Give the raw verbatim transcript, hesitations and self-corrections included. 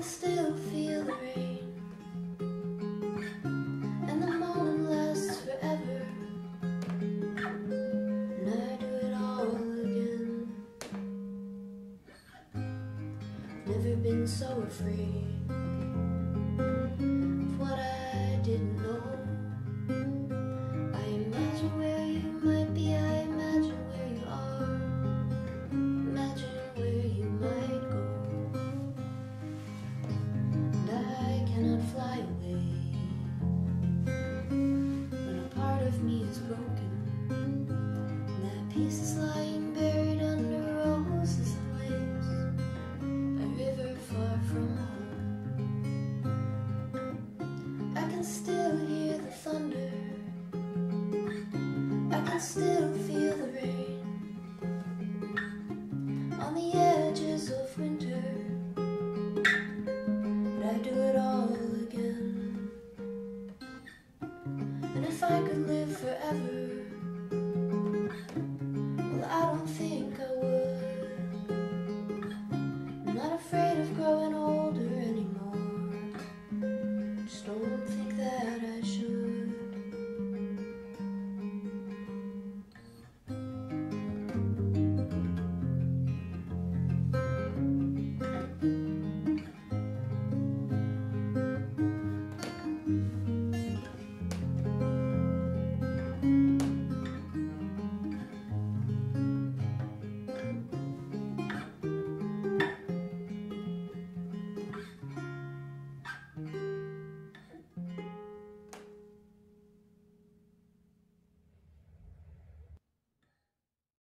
still feel the rain, and the moment lasts forever, and I do it all again. Never been so afraid of what I didn't know. I imagine where you might be, I imagine where you are, imagine where you might go. And I cannot fly away when a part of me is broken, and that piece is lying buried under roses and lakes, a river far from home. I can still hear the thunder, I can still